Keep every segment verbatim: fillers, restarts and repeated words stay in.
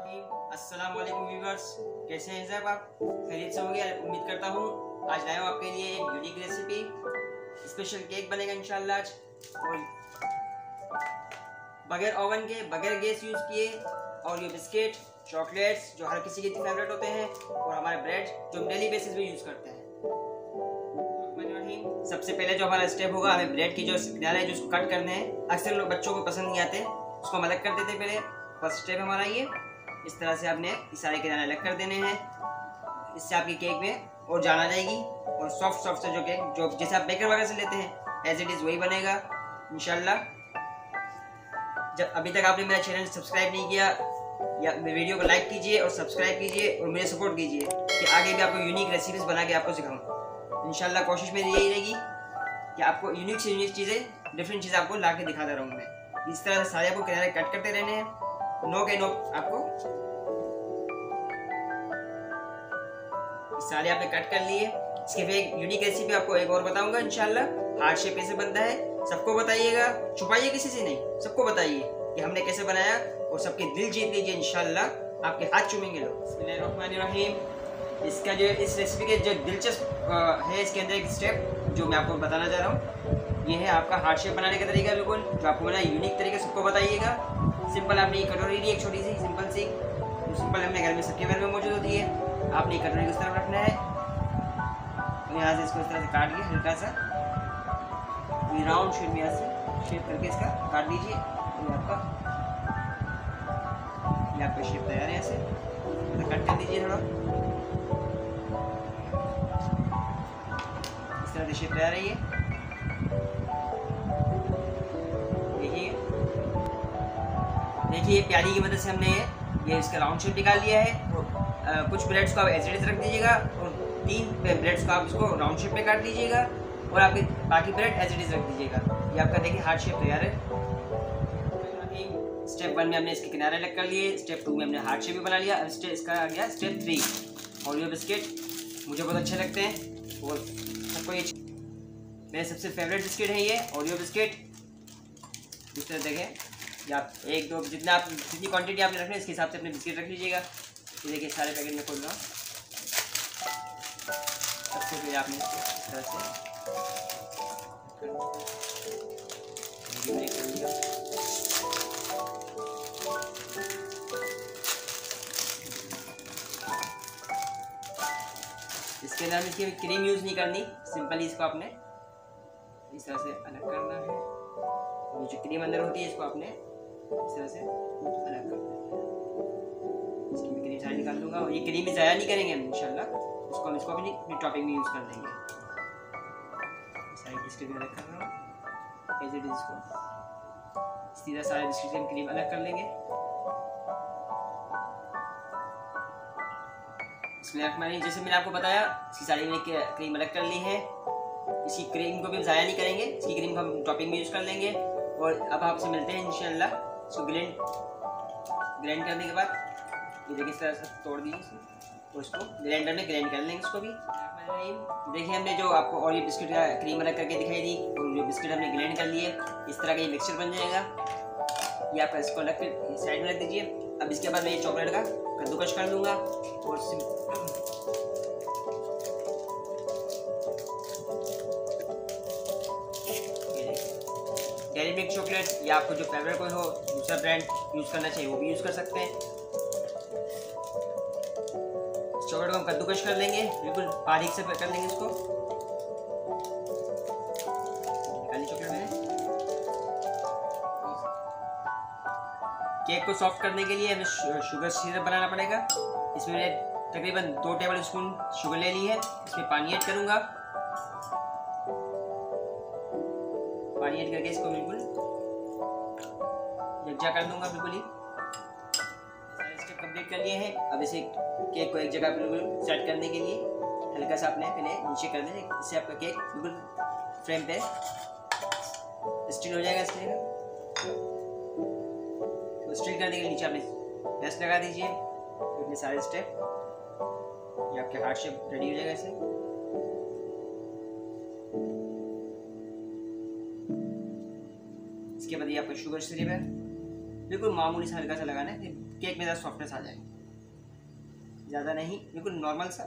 अस्सलाम वालेकुम व्यूअर्स, कैसे हैं साहब आप? खैरियत से होंगे उम्मीद करता हूँ। आज लाया हूँ आपके लिए एक यूनिक रेसिपी, स्पेशल केक बनेगा इंशाल्लाह आज, और बगैर ओवन के, बगैर गैस यूज़ किए। और ये बिस्किट, चॉकलेट्स जो हर किसी के फेवरेट होते हैं, और हमारे ब्रेड जो हम डेली बेसिस पे यूज़ करते हैं। सबसे पहले जो हमारा स्टेप होगा, हमें ब्रेड की जो किनारे है जो उसको कट करने हैं। अक्सर लोग बच्चों को पसंद नहीं आते, उसको हम अलग कर देते हैं। पहले फर्स्ट स्टेप हमारा ये, इस तरह से आपने सारे किनारे अलग कर देने हैं। इससे आपकी केक में और जान आ जाएगी, और सॉफ्ट सॉफ्ट से जो केक जो जैसे आप बेकर वगैरह से लेते हैं एज इट इज़ वही बनेगा इंशाल्लाह। जब अभी तक आपने मेरा चैनल सब्सक्राइब नहीं किया, या मेरे वीडियो को लाइक कीजिए और सब्सक्राइब कीजिए और मुझे सपोर्ट कीजिए कि आगे भी आपको यूनिक रेसिपीज बना के आपको सिखाऊं। इंशाल्लाह कोशिश मेरी यही रहेगी कि आपको यूनिक से यूनिक चीज़ें, डिफरेंट चीज़ें आपको ला के दिखाता रहूँ मैं। इस तरह से सारे आपको किनारे कट करते रहने हैं, नो के नो आपको सारे आपने कट कर लिए। इसके फिर एक यूनिक रेसिपी आपको एक और बताऊंगा इंशाल्लाह। हार्ट शेप कैसे बनता है सबको बताइएगा, छुपाइए किसी से नहीं, सबको बताइए कि हमने कैसे बनाया, और सबके दिल जीत लीजिए इंशाल्लाह। आपके हाथ चूमेंगे लोग। बिस्मिल्लाहिर्रहमानिर्रहीम। इसका जो इस रेसिपी के जो दिलचस्प है, इसके अंदर एक स्टेप जो मैं आपको बताना चाह रहा हूँ, ये है आपका हार्ट शेप बनाने का तरीका, बिल्कुल जो आपको बनाया यूनिक तरीके सबको बताइएगा। सिंपल आपने ये कटोरी ली, एक छोटी सी सिंपल सी, जो सिंपल हमने घर में सबके घर में मौजूद होती है। आपने कटोरी को इस तरफ रखना है, और यहाँ से इसको इस तरह से काट के हल्का सा राउंड शेप में यहाँ से शेप करके इसका काट दीजिए। ये आपका ये आपका शेप तैयार है। ऐसे तो कट कर दीजिए थोड़ा, इस तरह से शेप तैयार है। ये देखिए देखिए प्याली की मदद से हमने ये इसका राउंड शेप निकाल लिया है। और आ, कुछ ब्रेड्स को आप एज इट इज रख दीजिएगा, और तीन ब्रेड्स को आप इसको राउंड शेप में काट लीजिएगा, और आपके बाकी ब्रेड एज इट इज रख दीजिएगा। ये आपका देखिए हार्ट शेप तैयार है। स्टेप वन में हमने इसके किनारे अलग कर लिए, स्टेप टू में हमने हार्ट शेप भी बना लिया। अब स्टेप इसका आ गया स्टेप थ्री। ओरियो बिस्किट मुझे बहुत अच्छे लगते हैं, और सबको ये मेरे सबसे फेवरेट बिस्किट है ये ओरियो बिस्किट। इस तरह देखें, या आप एक दो जितना आप जितनी क्वांटिटी आपने रखना है इसके हिसाब से अपने बिस्किट रख लीजिएगा। ये देखिए सारे पैकेट में खोल रहा हूँ, सबसे पहले आपने इस तरह से इसके अंदर इसकी क्रीम यूज़ नहीं करनी, सिंपली इसको आपने इस तरह से अलग करना है। ये जो क्रीम अंदर होती है इसको आपने इस तरह से अलग करना है। इसकी मैं क्रीम सारी निकाल दूंगा, और ये क्रीम भी ज़ाया नहीं करेंगे हम इंशाल्लाह। इसको हम इसको अपनी अपनी टॉपिंग में यूज़ कर देंगे। सारे बिस्किट में अलग कर रहा हूँ एज इट इज। इसको सीधा सारे बिस्किट से हम क्रीम अलग कर लेंगे। जैसे मैंने आपको बताया, इसकी सारी मैंने क्रीम अलग कर ली है। इसकी क्रीम को भी हम ज़ाया नहीं करेंगे, इसकी क्रीम को हम टॉपिंग में यूज़ कर लेंगे। और अब आपसे मिलते हैं इंशाल्लाह। इसको ग्राइंड ग्राइंड करने के बाद ये देखिए इस तरह से तोड़ दीजिए इसको, और इसको ग्राइंडर में ग्राइंड कर लेंगे इसको भी। देखिए हमने जो आपको और ये बिस्किट का क्रीम अलग करके दिखाई दी, और जो बिस्किट हमने ग्राइंड कर लिए, इस तरह का ये मिक्सचर बन जाएगा। ये आप इसको अलग कर साइड में रख दीजिए। अब इसके बाद मैं ये चॉकलेट का कद्दूकश कर दूंगा, और डेयरी मिल्क चॉकलेट, या आपको जो फेवरेट कोई हो दूसरा ब्रांड यूज़ करना चाहिए वो भी यूज़ कर सकते हैं। चॉकलेट को हम कद्दूकश कर लेंगे, बिल्कुल बारीक से कर लेंगे इसको। निकालिए चॉकलेट में। केक को सॉफ्ट करने के लिए हमें शुगर सिरप बनाना पड़ेगा। इसमें मैंने तकरीबन दो टेबल स्पून शुगर ले ली है। इसमें पानी ऐड करूँगा, पानी ऐड करके इसको बिल्कुल यकजा कर दूंगा। बिल्कुल ही सारे स्टेप कंप्लीट कर लिए हैं। अब इसे केक को एक जगह बिल्कुल सेट करने के लिए हल्का सा आपने पहले नीचे कर दें, इससे आपका केक बिल्कुल फ्रेम पे स्टिल हो जाएगा। इस तरह तो स्टिल करने के लिए नीचे आपने रेस्ट लगा दीजिए। इतने सारे स्टेप, ये आपके हार्ट शेप रेडी हो जाएगा। इसे इसके बाद ये आपका शुगर सिरप है, बिल्कुल मामूली सा हल्का सा लगाना है, केक में ज़्यादा सॉफ्टनेस आ जाए, ज़्यादा नहीं, बिल्कुल नॉर्मल सा।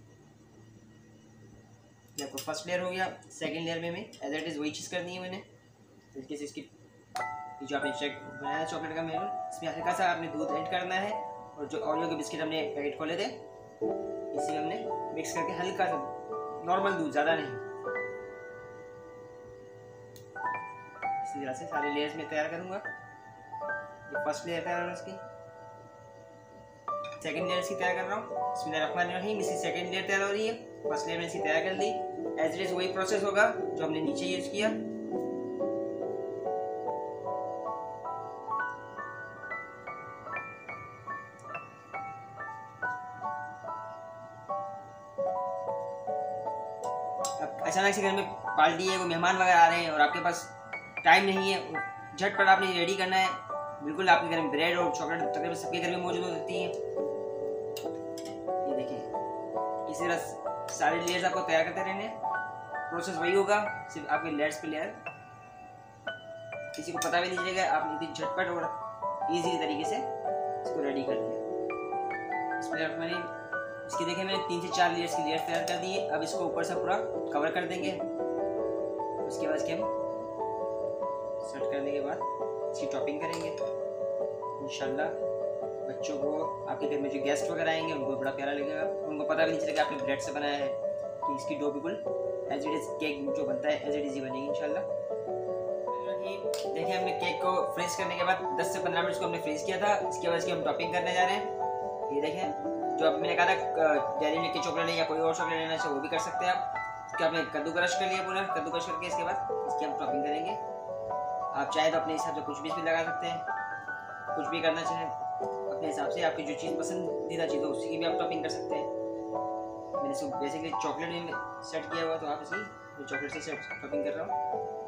ये आपको फर्स्ट लेयर हो गया। सेकंड लेयर में मैं एज इट इज़ वही चीज़ करनी है मैंने। तरीके से इसकी जो आपने चेक बनाया चॉकलेट का मेरे, इसमें हल्का सा आपने दूध ऐड करना है और जो ओरियो के बिस्किट हमने पैकेट खोले थे इसी में हमने मिक्स करके हल्का सा नॉर्मल दूध, ज़्यादा नहीं, इसी तरह से सारे लेयर्स में तैयार करूँगा। ये फर्स्ट लेयर तैयार है इसकी, सेकंड लेयर इसकी तैयार कर रहा हूँ। बिस्मिल्लाहिर्रहमानिर्रहीम। इसकी सेकंड लेयर तैयार हो रही है, फर्स्ट लेयर में इसकी तैयार कर ली। एज इट इज वही प्रोसेस होगा जो हमने नीचे यूज किया। अब अचानक से घर में पार्टी है, कोई मेहमान वगैरह आ रहे हैं और आपके पास टाइम नहीं है, झटपट आपने रेडी करना है। बिल्कुल आपके घर में ब्रेड और चॉकलेट तकरीबन सबके घर में मौजूद होती हैं। ये देखिए इसी तरह सारे लेयर्स आपको तैयार करते रहने हैं। प्रोसेस वही होगा, सिर्फ आपके लेयर्स पे लेयर, किसी को पता भी नहीं चलेगा आपने इतनी झटपट और इजी तरीके से इसको रेडी कर दिया। इसमें मैंने इसकी देखिए मैंने तीन से चार लेयर्स की लेयर्स तैयार कर दी है। अब इसको ऊपर से पूरा कवर कर देंगे। उसके बाद इसके हम सेट करने के बाद इसकी टॉपिंग करेंगे इंशाल्लाह। बच्चों को, आपके घर में जो गेस्ट वगैरह आएंगे उनको बड़ा प्यारा लगेगा, उनको पता भी नहीं चलेगा आपने ब्रेड से बनाया है। कि इसकी डो बिल्कुल एज इट इज केक जो बनता है एज इट इज ही बनेगी इंशाल्लाह। देखिए हमने केक को फ्रीज करने के बाद दस से पंद्रह मिनट को हमने फ्रीज किया था। इसके बाद इसकी हम टॉपिंग करने जा रहे हैं। ये देखें जो अब मैंने कहा था डेयरी मिल्क की चॉकलेट या कोई और चॉकलेट लेना चाहिए वो भी कर सकते हैं आप। इसके आपने कद्दू क्रश कर लिया, पूरा कद्दू क्रश करके इसके बाद इसकी हम टॉपिंग करेंगे। आप चाहे तो अपने हिसाब से कुछ भी इसमें लगा सकते हैं, कुछ भी करना चाहें अपने हिसाब से, आपकी जो चीज़ पसंदीदा चीज़ हो उसी की भी आप टॉपिंग कर सकते हैं। मैंने इसको बेसिकली चॉकलेट में सेट किया हुआ तो आप इसकी चॉकलेट से सेट टॉपिंग कर रहा हूँ।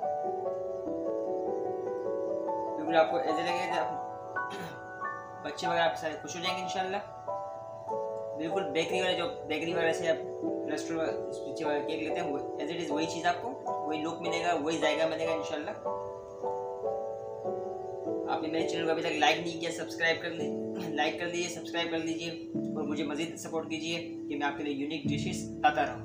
बिल्कुल आपको ऐसे लगेगा आप बच्चे वगैरह आप सारे खुश हो जाएंगे इंशाल्लाह। बिल्कुल बेकरी वाले जो बेकरी वगैरह से आप रेस्टोरेंट वाले केक लेते हैं वो एज इट इज़ वही चीज़ आपको वही लुक मिलेगा, वही जायका मिलेगा इंशाल्लाह। आपने मेरे चैनल को अभी तक लाइक नहीं किया, सब्सक्राइब कर लीजिए, लाइक कर लीजिए, सब्सक्राइब कर लीजिए और मुझे मज़ीद सपोर्ट कीजिए कि मैं आपके लिए यूनिक डिशेस लाता रहूँ।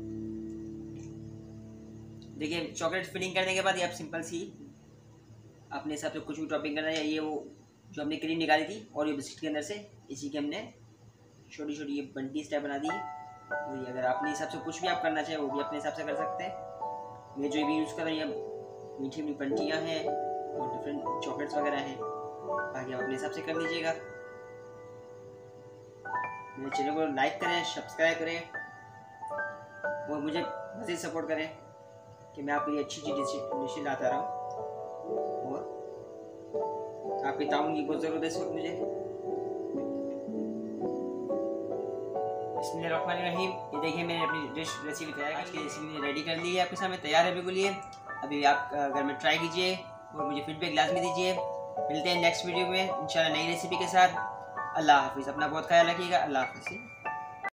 देखिए चॉकलेट फिलिंग करने के बाद ये आप सिंपल सी अपने हिसाब से कुछ भी टॉपिंग करना है। ये वो जो हमने क्रीम निकाली थी और ये बिस्किट के अंदर से इसी के हमने छोटी छोटी ये बंटी स्टेप बना दी। और ये अगर अपने हिसाब से कुछ भी आप करना चाहें वो भी अपने हिसाब से कर सकते हैं। मैं जो भी यूज़ कर रही हूँ मीठी मीठी बंटियाँ हैं और डिफरेंट चॉकलेट्स वगैरह हैं, बाकी आप अपने हिसाब से कर लीजिएगा। मेरे चैनल को लाइक करें, सब्सक्राइब करें और मुझे मज़ीद सपोर्ट करें कि मैं आपके लिए अच्छी अच्छी डिशें लाता रहूँ। और आपकी ताउन की बहुत ज़रूरत है इस वक्त मुझे। बिस्मिल्लाहिर्रहमानिर्रहीम। ये देखिए मैंने अपनी डिश रेसिपी तैयार आज की रेसिपी रेडी कर ली है, आपके सामने तैयार है बिल्कुल। ये अभी आप घर में ट्राई कीजिए और मुझे फीडबैक लाजमी दीजिए। मिलते हैं नेक्स्ट वीडियो में इंशाल्लाह नई रेसिपी के साथ। अल्लाह हाफिज़। अपना बहुत ख्याल रखिएगा। अल्लाह हाफिज़।